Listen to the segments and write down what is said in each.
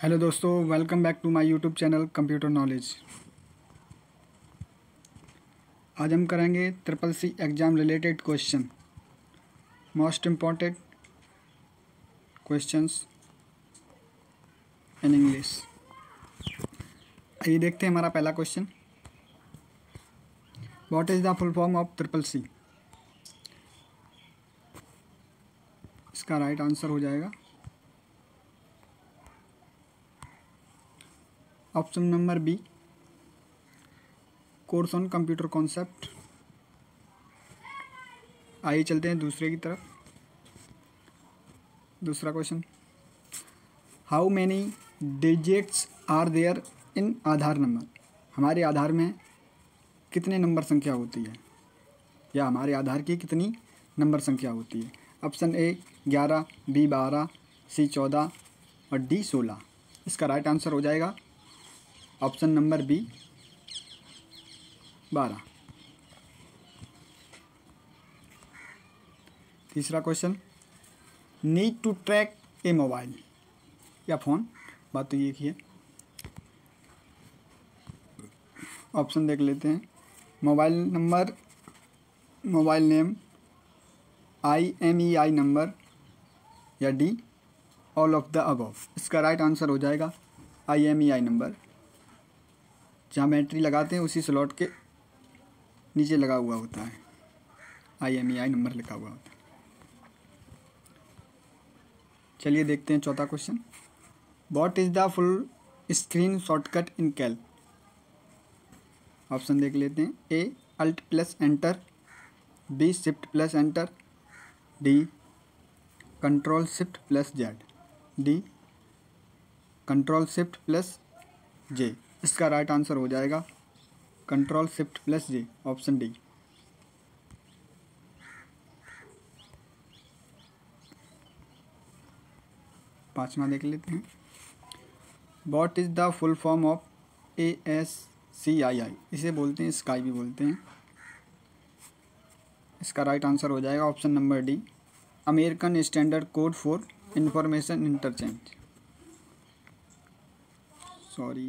Hello दोस्तों, welcome back to my YouTube channel computer knowledge. आज हम करेंगे triple C exam related question, most important questions in English. आइए देखते हैं हमारा पहला question. What is the full form of triple C? इसका राइट आंसर हो जाएगा option number B, course on computer concept. आइए चलते हैं दूसरे की तरफ। दूसरा question, how many digits are there in Aadhaar number? हमारे आधार में कितने नंबर संख्या होती है, या हमारे आधार की कितनी नंबर संख्या होती है? ऑप्शन ए 11, बी 12, सी 14 और डी 16। इसका राइट आंसर हो जाएगा ऑप्शन नंबर बी 12। तीसरा question, need to track a mobile या फ़ोन, बात तो ये ही है। ऑप्शन देख लेते हैं। Mobile number, mobile name, IMEI number या D all of the above. इसका राइट आंसर हो जाएगा IMEI नंबर। जहाँ बैटरी लगाते हैं उसी स्लॉट के नीचे लगा हुआ होता है, IMEI नंबर लिखा हुआ होता है। चलिए देखते हैं चौथा question. What is the full screen shortcut in Calc? Option देख लेते हैं। A alt plus enter, B shift plus enter, D control shift plus Z, D control shift plus J. इसका राइट आंसर हो जाएगा control shift plus J, option D. पांचवा देख लेते हैं। What is the full form of ASCII? इसे बोलते हैं स्काई भी बोलते हैं। इसका राइट आंसर हो जाएगा option number D, American Standard Code for Information Interchange. Sorry,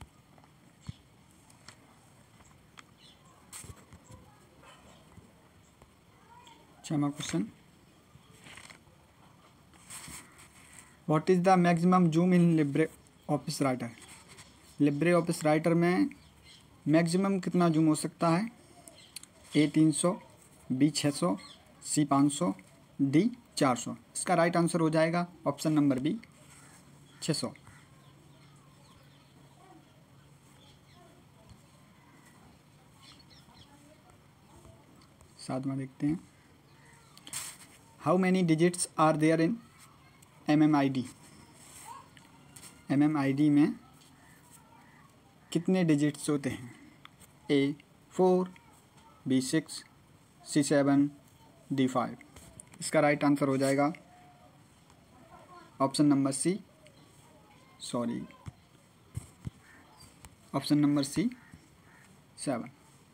छठवां question, what is the maximum zoom in Libre Office Writer? Libre Office Writer में मैक्सिमम कितना जूम हो सकता है? A 300, B 600, C 500, D 400। इसका right answer हो जाएगा option number B 600। सातवां देखते हैं। How many digits are there in MMID? MMID में कितने डिजिट्स होते हैं? A 4, B 6, C 7, D 5। इसका राइट आंसर हो जाएगा option number C, sorry, option number C 7।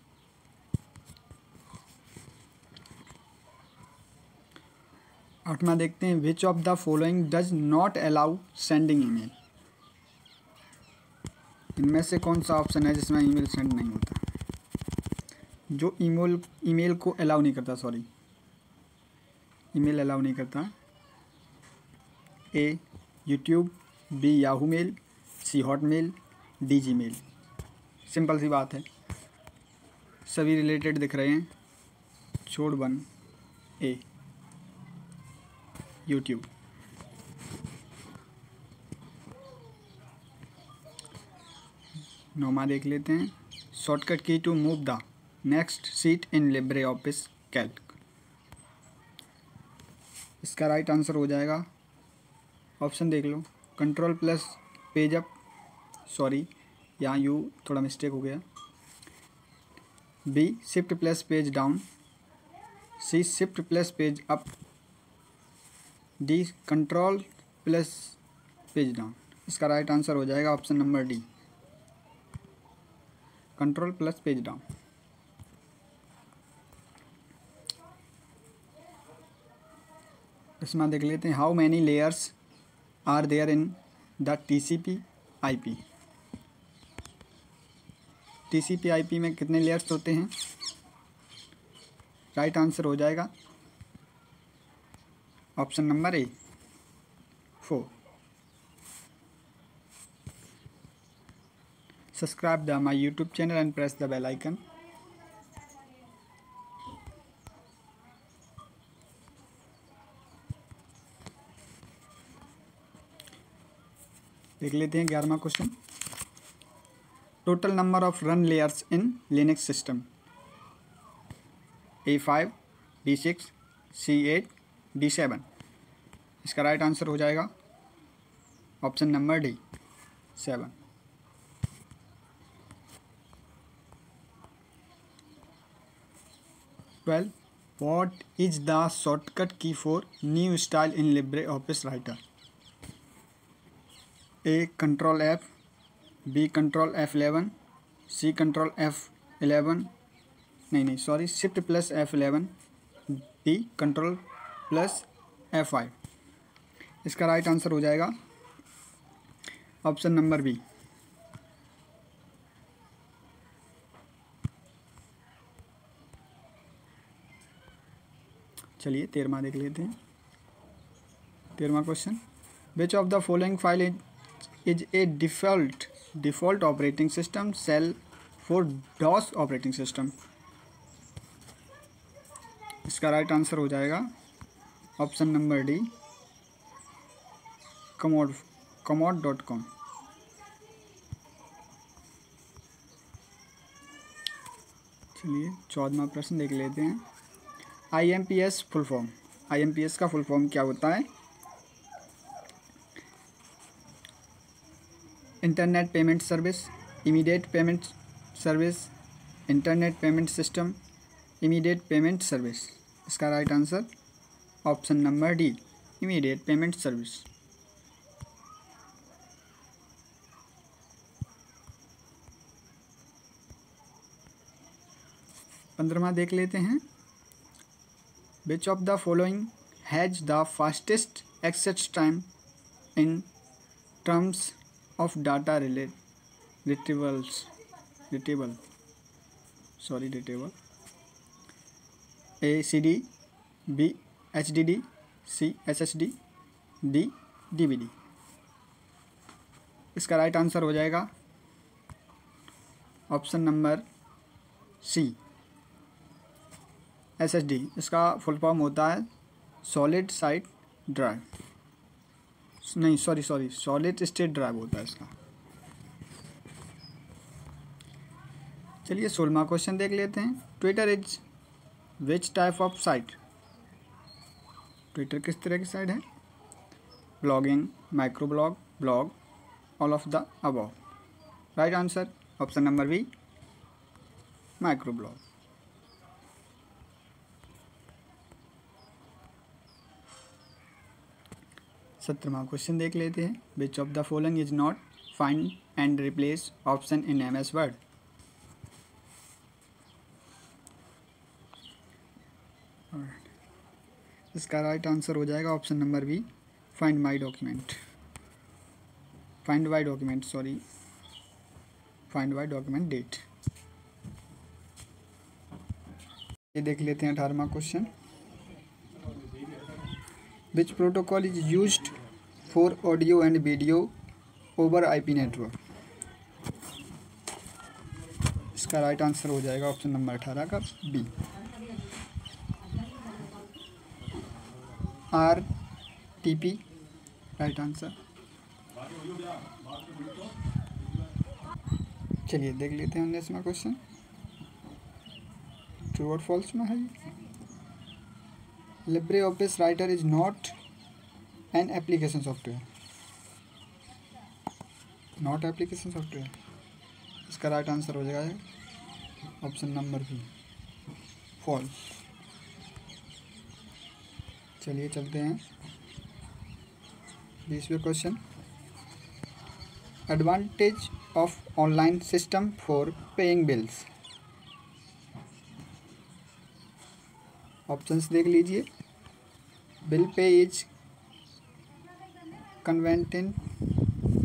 आठवां देखते हैं। Which of the following does not allow sending email? इनमें से कौन सा ऑप्शन है जिसमें ईमेल सेंड नहीं होता, जो ईमेल को अलाउ नहीं करता? सॉरी, ईमेल अलाउ नहीं करता। A YouTube, B Yahoo mail, C Hotmail, D Gmail. Simple सी बात है, सभी रिलेटेड दिख रहे हैं। छोड़ वन, ए यूट्यूब। नौमा देख लेते हैं। Shortcut key to move the next sheet in Libre Office Calc. इसका राइट आंसर हो जाएगा, ऑप्शन देख लो, control plus page up, sorry यहाँ यू थोड़ा मिस्टेक हो गया, B shift plus page down, C shift plus page up, D control plus page down. इसका राइट आंसर हो जाएगा option number D, control plus page down. इसमें देख लेते हैं। How many layers are there in the TCP/IP। TCP/IP में कितने layers होते हैं? राइट आंसर हो जाएगा option number A 4। Subscribe the my YouTube channel and press the bell icon. देख लेते हैं 11वां question. Total number of run layers in Linux system A5, D6, C8, D7। इसका राइट आंसर हो जाएगा option number D 7। What is the shortcut key for new style in LibreOffice Writer? A Control F, B Control F11, C Control F11, Shift plus F11, D Control plus F5। इसका right answer हो जाएगा option number B. चलिए 13वां देख लेते हैं। 13वां question, which of the following file is a default operating system shell for DOS operating system? इसका right answer हो जाएगा ऑप्शन नंबर डी commode.com। चलिए 14वां प्रश्न देख लेते हैं। IMPS फुल फॉर्म, IMPS का फुल फॉर्म क्या होता है? Internet payment service, immediate payment service, internet payment system, immediate payment service. इसका right answer option number D immediate payment service. पंद्रहवां देख लेते हैं। Which of the following has the fastest access time in terms of data retrieval? A CD, B HDD, C SSD, D DVD। इसका right answer हो जाएगा option number C SSD। इसका full form होता है solid state drive, solid state drive होता है इसका। चलिए 16वां क्वेश्चन देख लेते हैं। Twitter is which type of site? Twitter किस तरह की साइट है? Blogging, micro blog, blog, all of the above. Right answer option number B micro blog. सत्रहवां क्वेश्चन देख लेते हैं। Which of the following is not find and replace option in MS Word? इसका right answer हो जाएगा option number B find by document date. ये देख लेते हैं 18वां question. Which protocol is used for audio and video over IP network? इसका right answer हो जाएगा ऑप्शन नंबर 18 का बी RTP। Right answer. चलिए देख लेते हैं 19वां क्वेश्चन। ट्रू और फॉल्स में है। LibreOffice writer is not an application software. Not application software. इसका राइट आंसर हो जाएगा ऑप्शन नंबर बी फॉल्स। चलिए चलते हैं 20वें question. Advantage of online system for paying bills? Options देख लीजिए। Bill pay is convenient,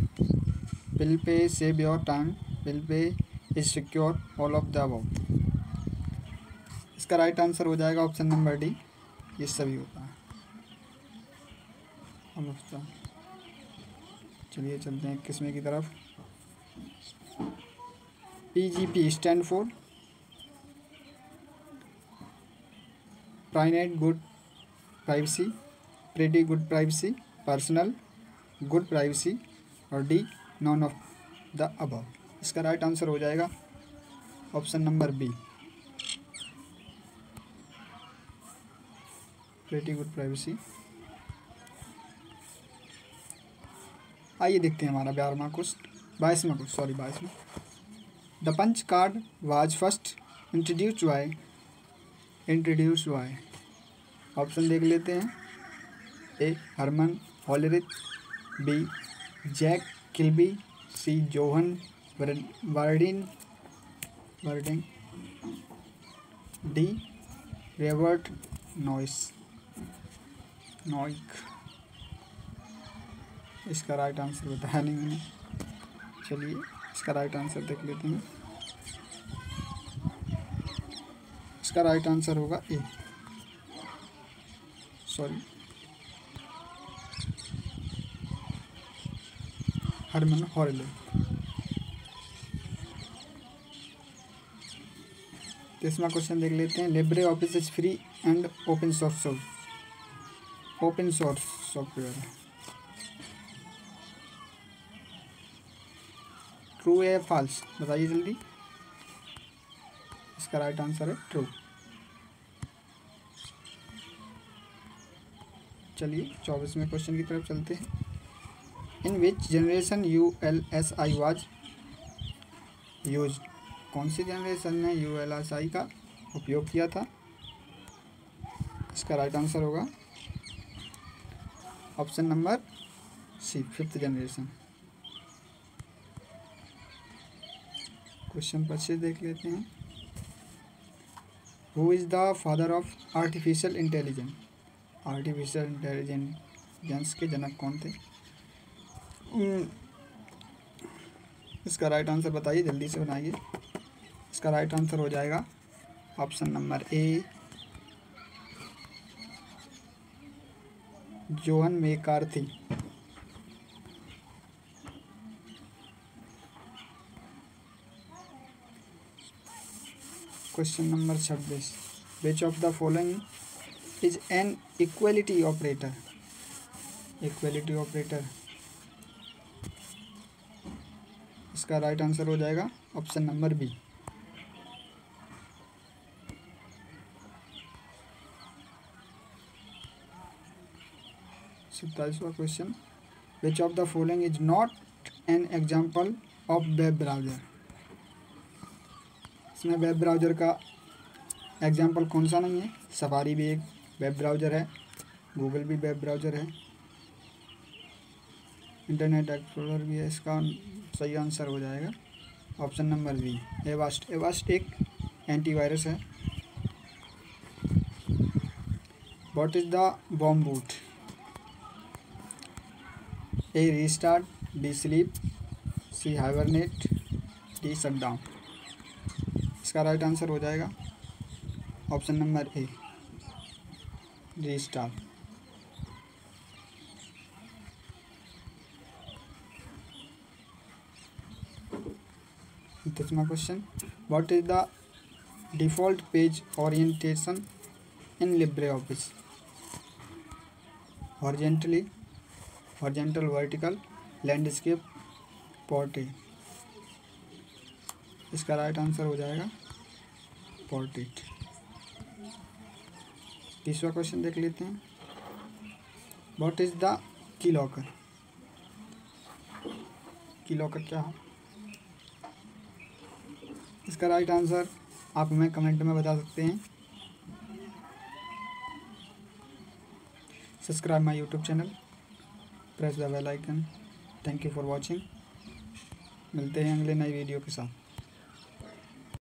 will pay, save your time, will pay, is secure, all of the above. इसका right answer हो जाएगा option number D, ये सभी होता है, all of the. चलिए चलते हैं 21वें की तरफ। PGP stand for private good privacy, pretty good privacy, personal good privacy, और D none of the above. इसका राइट आंसर हो जाएगा option number B, pretty good privacy. आइए देखते हैं हमारा 12वां क्वेश्चन, 22वां क्वेश्चन, सॉरी 22वां। The punch card was first introduced by. Option देख लेते हैं। A Herman Hollerith, B Jack Kilby, C John Warding, D Robert Noyce. इसका राइट आंसर बताया नहीं मैंने, चलिए इसका राइट आंसर देख लेते हैं। इसका राइट आंसर होगा ए, सॉरी हरमन हॉलरिथ। 23वां क्वेश्चन देख लेते हैं। Libre Office is free and open source software. True है फॉल्स, बताइए जल्दी। इसका राइट आंसर है ट्रू। चलिए 24वें क्वेश्चन की तरफ चलते हैं। In which generation ULSI was use. कौन सी जनरेशन में ULSI का उपयोग किया था। इसका राइट आंसर होगा option number C, 5th generation. Question 25 देख लेते हैं। Who is the father of artificial intelligence. Artificial intelligence के जनक कौन थे। इसका राइट आंसर बताइए, जल्दी से बनाइए। इसका राइट आंसर हो जाएगा option number A, John McCarthy. Question number 26। Which of the following is an equality operator. Equality operator, इसका राइट आंसर हो जाएगा ऑप्शन नंबर बी। सत्ताईसवां question. Which of the following is not an example of web browser. इसमें web browser का example कौन सा नहीं है। सफारी भी एक वेब ब्राउजर है, गूगल भी वेब ब्राउजर है, इंटरनेट एक्सप्लोरर भी है। इसका सही आंसर हो जाएगा option number B, Avast. Avast एक एंटीवायरस है। What is the bomb boot. A restart, D sleep, C hibernate, D shutdown. इसका राइट आंसर हो जाएगा ऑप्शन नंबर ए, रीस्टार्ट। दसवां question. What is the default page orientation in Libre Office. Horizontal, vertical, landscape, portrait. इसका right answer हो जाएगा portrait. 30वां question देख लेते हैं। What is the key locker. Key locker क्या है। इसका राइट आंसर आप हमें कमेंट में बता सकते हैं। Subscribe my YouTube channel, press the bell icon. Thank you for watching. मिलते हैं अगले नई वीडियो के साथ।